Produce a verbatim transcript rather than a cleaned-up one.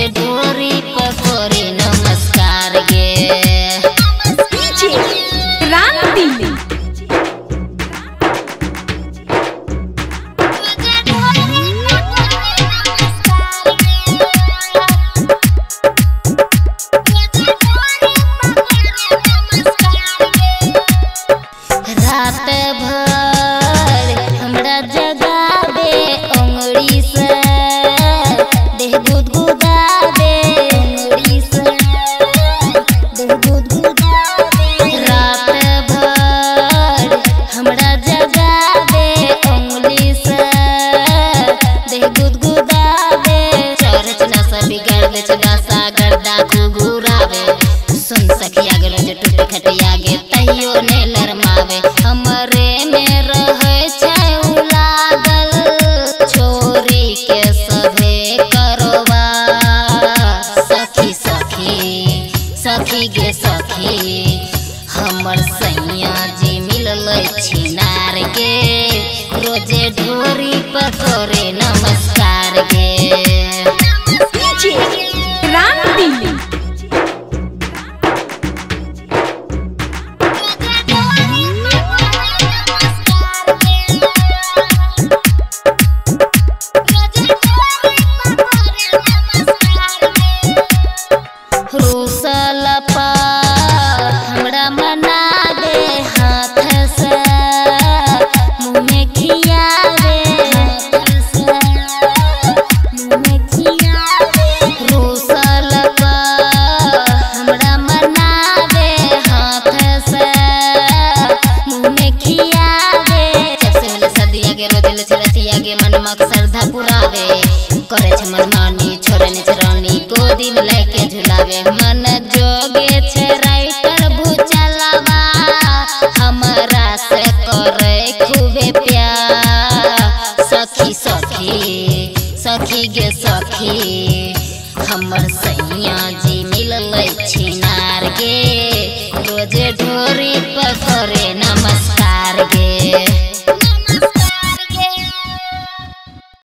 रोजे ढोरी पकोरे नमस्कार गे डीजे क्रांति रात भर हमरा जगावे अंगड़ी से देह गुदगुदावे अंगड़ी से देह गुदगुदावे रात भर हमरा जगावे अंगड़ी से देह गुदगुदावे चरच नसा बिगाड़ दे चदासा गर्दा घुघुरावे सुन सखिया गे रोज टूट खटिया गे तैयो ने लरमावे हमरे में रहे छै उलागल छोरी के सभे करवा सखी सखी सखी गे सखी हमर सैया जी मिलल छिनार गे रोजे ढोरी पकोरे नमस्कार गे डीजे क्रांति रूसल पर हमरा मना दे हाथ से मुँह में खियावे हाथ से मुँह में खियावे रूसल पर हमरा मना दे हाथ से मुँह में खियावे जब से मिले सदिया के रोज ले छरतिया के मन मक श्रद्धा पुरावे करे छ मनमानी छोरे ने छरानी गोदी में लेके झुलावे मन जोगे छे।